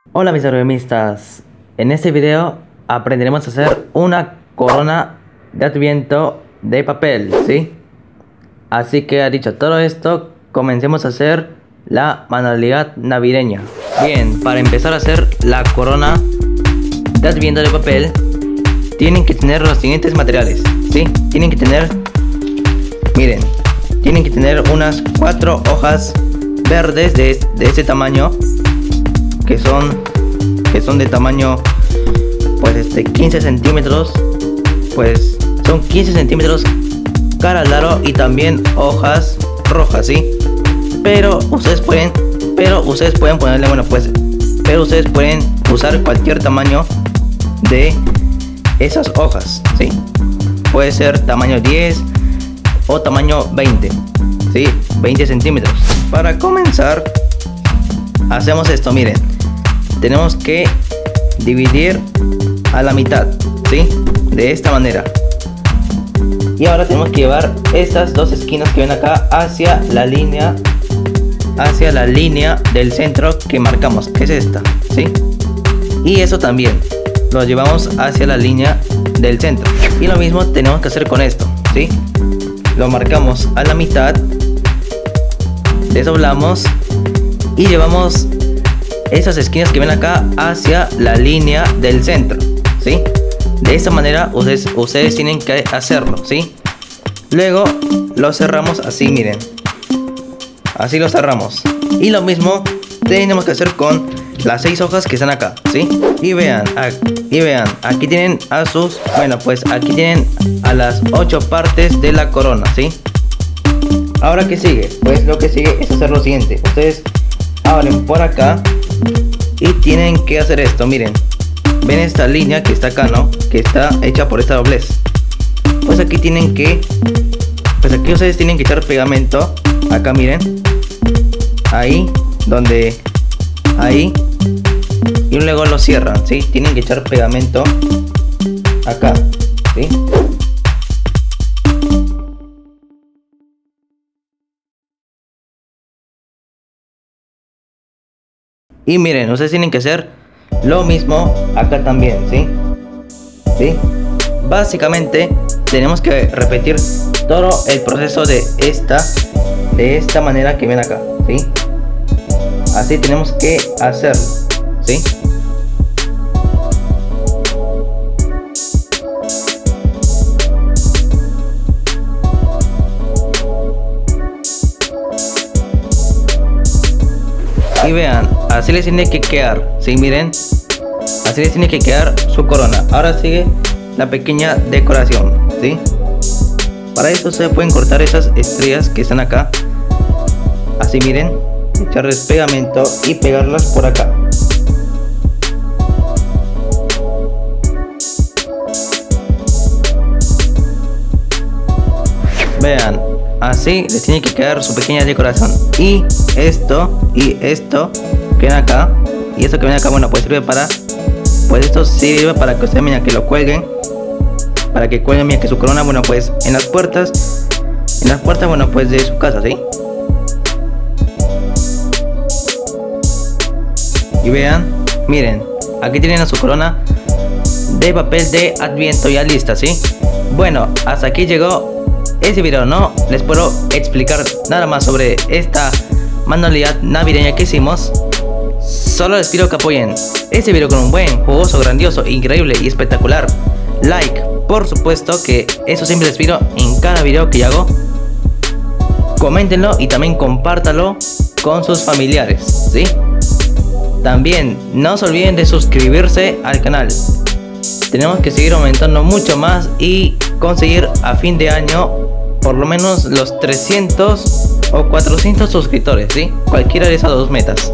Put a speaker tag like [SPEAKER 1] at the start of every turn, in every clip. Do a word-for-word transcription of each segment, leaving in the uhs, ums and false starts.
[SPEAKER 1] Hola mis algomistas, en este video aprenderemos a hacer una corona de adviento de papel, ¿sí? Así que dicho todo esto, comencemos a hacer la manualidad navideña. Bien, para empezar a hacer la corona de adviento de papel, tienen que tener los siguientes materiales, ¿sí? Tienen que tener, miren, tienen que tener unas cuatro hojas verdes de, de este tamaño, que son que son de tamaño pues este quince centímetros, pues son quince centímetros cada lado, y también hojas rojas, ¿sí? Pero ustedes pueden pero ustedes pueden ponerle, bueno pues pero ustedes pueden usar cualquier tamaño de esas hojas, ¿sí? Puede ser tamaño diez o tamaño veinte, ¿sí? veinte centímetros. Para comenzar hacemos esto, miren, tenemos que dividir a la mitad, ¿sí? De esta manera. Y ahora tenemos que llevar estas dos esquinas que ven acá hacia la línea hacia la línea del centro que marcamos, que es esta, ¿sí? Y eso también lo llevamos hacia la línea del centro. Y lo mismo tenemos que hacer con esto, ¿sí? Lo marcamos a la mitad, desdoblamos y llevamos esas esquinas que ven acá hacia la línea del centro, ¿sí? De esta manera ustedes, ustedes tienen que hacerlo, ¿sí? Luego lo cerramos así, miren, así lo cerramos. Y lo mismo tenemos que hacer con las seis hojas que están acá, ¿sí? Y vean, y vean, aquí tienen a sus, bueno pues aquí tienen a las ocho partes de la corona, ¿sí? Ahora, ¿qué sigue? Pues lo que sigue es hacer lo siguiente. Ustedes abren por acá y tienen que hacer esto, miren. Ven esta línea que está acá, ¿no? Que está hecha por esta doblez. Pues aquí tienen que Pues aquí ustedes tienen que echar pegamento. Acá miren, ahí, donde ahí. Y luego lo cierran, ¿sí? Tienen que echar pegamento acá, ¿sí? Y miren, ustedes tienen que hacer lo mismo acá también, ¿sí? ¿Sí? Básicamente tenemos que repetir todo el proceso de esta de esta manera que ven acá, ¿sí? Así tenemos que hacerlo, ¿sí? Y vean, así les tiene que quedar, ¿sí? Miren, así les tiene que quedar su corona. Ahora sigue la pequeña decoración, ¿sí? Para eso ustedes pueden cortar esas estrellas que están acá, así miren, echarles pegamento y pegarlas por acá. Vean, así les tiene que quedar su pequeña decoración. Y esto y esto que ven acá y esto que ven acá, bueno pues sirve para, pues esto sirve para que ustedes, mira, que lo cuelguen, para que cuelguen, mira, que su corona, bueno pues en las puertas en las puertas, bueno pues de su casa, ¿sí? Y vean, miren, aquí tienen a su corona de papel de adviento ya lista, ¿sí? Bueno, hasta aquí llegó este video. No les puedo explicar nada más sobre esta manualidad navideña que hicimos. Solo les pido que apoyen este video con un buen, jugoso, grandioso, increíble y espectacular like, por supuesto, que eso siempre les pido en cada video que hago. Coméntenlo y también compártanlo con sus familiares, ¿sí? También no se olviden de suscribirse al canal. Tenemos que seguir aumentando mucho más y conseguir a fin de año por lo menos los trescientos o cuatrocientos suscriptores, ¿sí? Cualquiera de esas dos metas.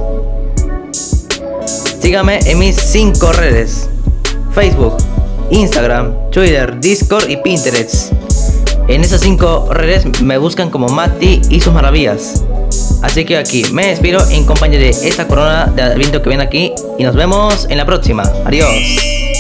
[SPEAKER 1] Síganme en mis cinco redes: Facebook, Instagram, Twitter, Discord y Pinterest. En esas cinco redes me buscan como Mati y sus maravillas. Así que aquí me despido en compañía de esta corona de adviento que ven aquí, y nos vemos en la próxima. Adiós.